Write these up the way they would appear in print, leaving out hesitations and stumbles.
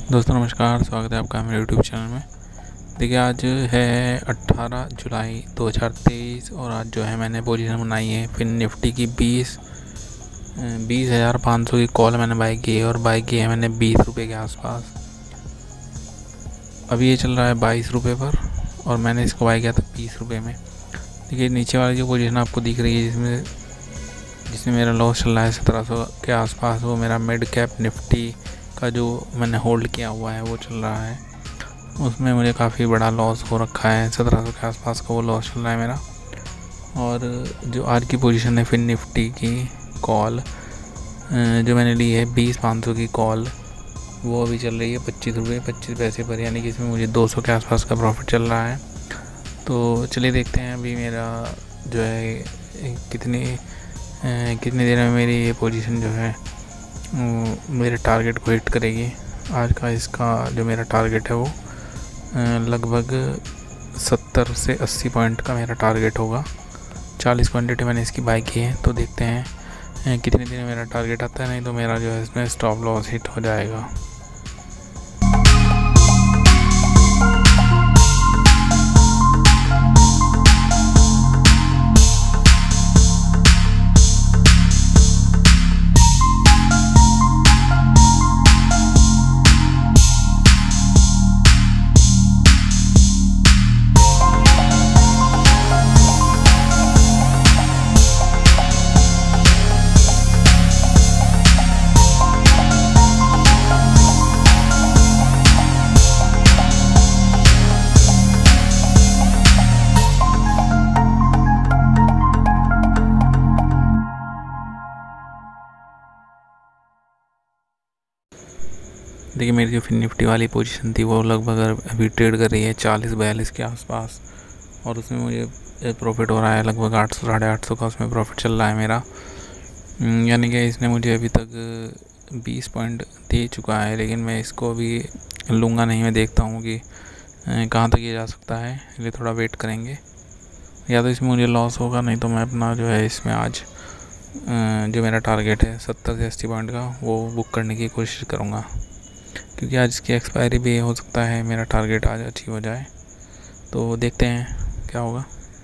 दोस्तों नमस्कार, स्वागत है आपका मेरे यूट्यूब चैनल में। देखिए आज है 18 जुलाई 2023 और आज जो है मैंने पोजीशन बनाई है फिन निफ्टी की 20,500 की कॉल मैंने बाई की है और बाई की है मैंने 20 रुपये के आसपास। अभी ये चल रहा है 22 रुपये पर और मैंने इसको बाई किया था 20 रुपये में। देखिए नीचे वाली जो पोजीशन आपको दिख रही है जिसमें मेरा लॉस चल रहा है 1700 के आसपास, वो मेरा मिड कैप निफ्टी का जो मैंने होल्ड किया हुआ है वो चल रहा है। उसमें मुझे काफ़ी बड़ा लॉस हो रखा है, 1700 के आसपास का वो लॉस चल रहा है मेरा। और जो आज की पोजीशन है फिन निफ्टी की कॉल जो मैंने ली है 20,500 की कॉल, वो अभी चल रही है 25 रुपये 25 पैसे पर, यानी कि इसमें मुझे 200 के आसपास का प्रॉफिट चल रहा है। तो चलिए देखते हैं अभी मेरा जो है कितनी देर में मेरी ये पोजीशन जो है मेरे टारगेट को हिट करेगी। आज का इसका जो मेरा टारगेट है वो लगभग 70 से 80 पॉइंट का मेरा टारगेट होगा। 40 क्वांटिटी मैंने इसकी बाई की है, तो देखते हैं कितने दिन में मेरा टारगेट आता है, नहीं तो मेरा जो है इसमें स्टॉप लॉस हिट हो जाएगा। देखिए मेरी जो फिन निफ्टी वाली पोजीशन थी वो लगभग अभी ट्रेड कर रही है 40-42 के आसपास और उसमें मुझे प्रॉफिट हो रहा है लगभग 800 850 का उसमें प्रॉफिट चल रहा है मेरा। यानी कि इसने मुझे अभी तक 20 पॉइंट दे चुका है, लेकिन मैं इसको अभी लूँगा नहीं। मैं देखता हूँ कि कहाँ तक ये जा सकता है, इसलिए थोड़ा वेट करेंगे। या तो इसमें मुझे लॉस होगा, नहीं तो मैं अपना जो है इसमें आज जो मेरा टारगेट है 70 से 80 पॉइंट का वो बुक करने की कोशिश करूँगा, क्योंकि आज इसकी एक्सपायरी भी हो सकता है मेरा टारगेट आज अचीव हो जाए। तो देखते हैं क्या होगा।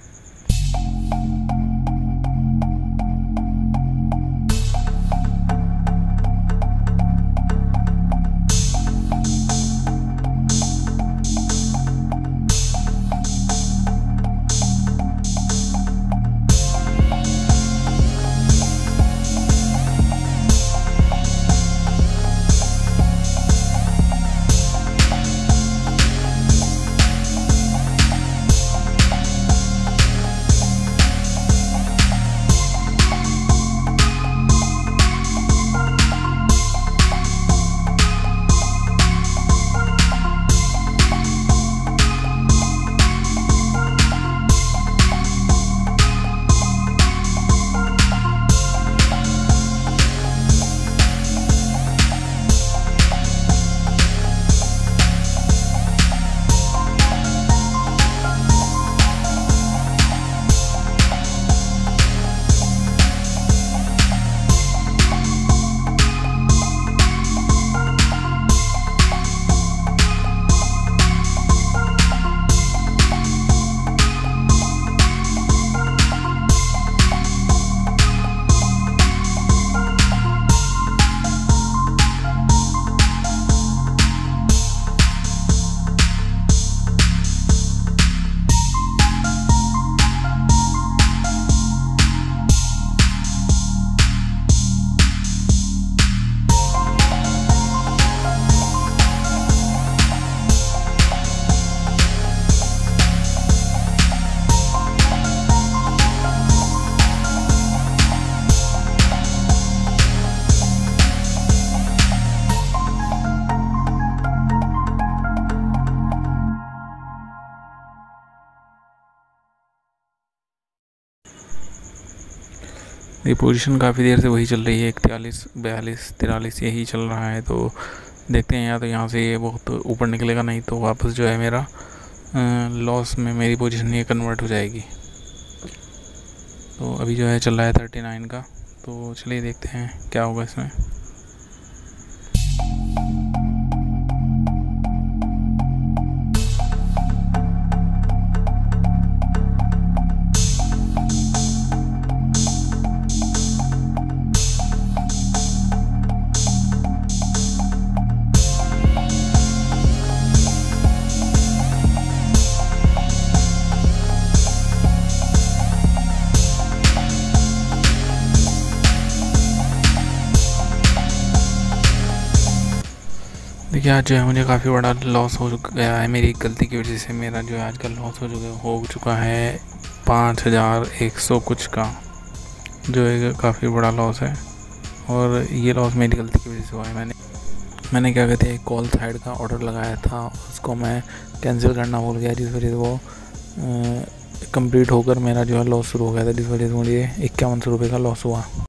ये पोजीशन काफ़ी देर से वही चल रही है, 41 42 43 यही चल रहा है। तो देखते हैं, या तो यहाँ से ये बहुत ऊपर निकलेगा, नहीं तो वापस जो है मेरा लॉस में मेरी पोजीशन ये कन्वर्ट हो जाएगी। तो अभी जो है चल रहा है 39 का, तो चलिए देखते हैं क्या होगा इसमें। देखिए आज जो है मुझे काफ़ी बड़ा लॉस हो गया है, मेरी गलती की वजह से मेरा जो है आज का लॉस हो चुका है 5100 कुछ का, जो है काफ़ी बड़ा लॉस है। और ये लॉस मेरी गलती की वजह से हुआ है। मैंने क्या कहते हैं, एक कॉल साइड का ऑर्डर लगाया था, उसको मैं कैंसिल करना भूल गया, जिस वजह से वो कंप्लीट होकर मेरा जो है लॉस शुरू हो गया था, जिस वजह से मुझे 5100 रुपये का लॉस हुआ।